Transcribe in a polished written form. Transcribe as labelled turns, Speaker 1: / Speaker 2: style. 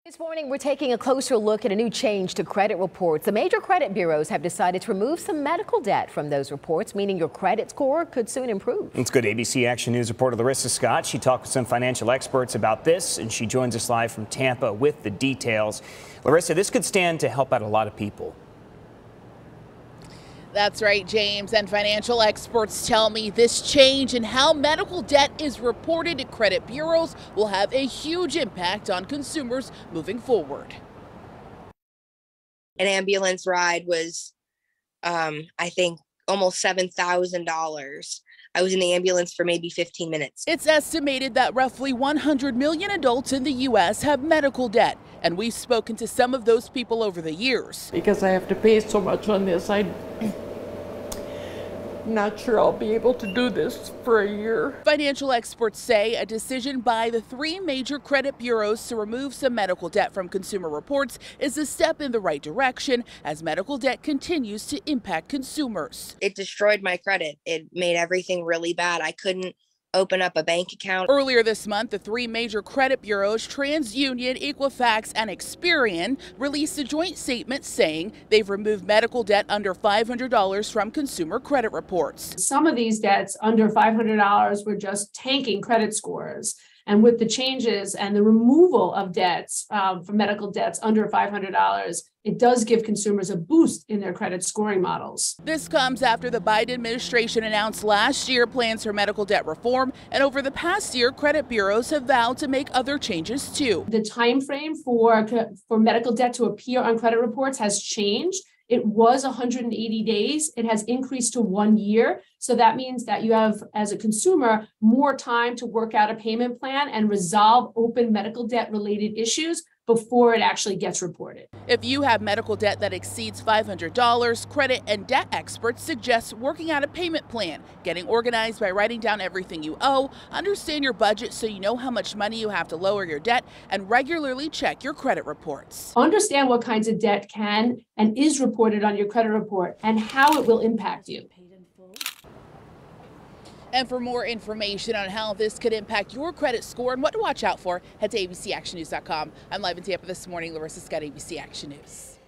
Speaker 1: This morning, we're taking a closer look at a new change to credit reports. The major credit bureaus have decided to remove some medical debt from those reports, meaning your credit score could soon improve.
Speaker 2: It's good. ABC Action News reporter Larissa Scott. She talked with some financial experts about this, and she joins us live from Tampa with the details. Larissa, this could stand to help out a lot of people.
Speaker 3: That's right, James, and financial experts tell me this change in how medical debt is reported to credit bureaus will have a huge impact on consumers moving forward.
Speaker 4: An ambulance ride was, I think, almost $7,000. I was in the ambulance for maybe 15 minutes.
Speaker 3: It's estimated that roughly 100 million adults in the U.S. have medical debt, and we've spoken to some of those people over the years.
Speaker 5: Because I have to pay so much on this, I'm not sure I'll be able to do this for a year.
Speaker 3: Financial experts say a decision by the three major credit bureaus to remove some medical debt from consumer reports is a step in the right direction as medical debt continues to impact consumers.
Speaker 4: It destroyed my credit. It made everything really bad. I couldn't open up a bank account.
Speaker 3: Earlier this month, the three major credit bureaus, TransUnion, Equifax, and Experian, released a joint statement saying they've removed medical debt under $500 from consumer credit reports.
Speaker 6: Some of these debts under $500 were just tanking credit scores. And with the changes and the removal of debts for medical debts under $500, it does give consumers a boost in their credit scoring models.
Speaker 3: This comes after the Biden administration announced last year plans for medical debt reform, and over the past year, credit bureaus have vowed to make other changes too.
Speaker 6: The time frame for medical debt to appear on credit reports has changed. It was 180 days. It has increased to 1 year. So that means that you have, as a consumer, more time to work out a payment plan and resolve open medical debt related issues before it actually gets reported.
Speaker 3: If you have medical debt that exceeds $500, credit and debt experts suggest working out a payment plan, getting organized by writing down everything you owe, understand your budget so you know how much money you have to lower your debt, and regularly check your credit reports.
Speaker 6: Understand what kinds of debt can and is reported on your credit report and how it will impact you.
Speaker 3: And for more information on how this could impact your credit score and what to watch out for, head to abcactionnews.com. I'm live in Tampa this morning. Larissa Scott, ABC Action News.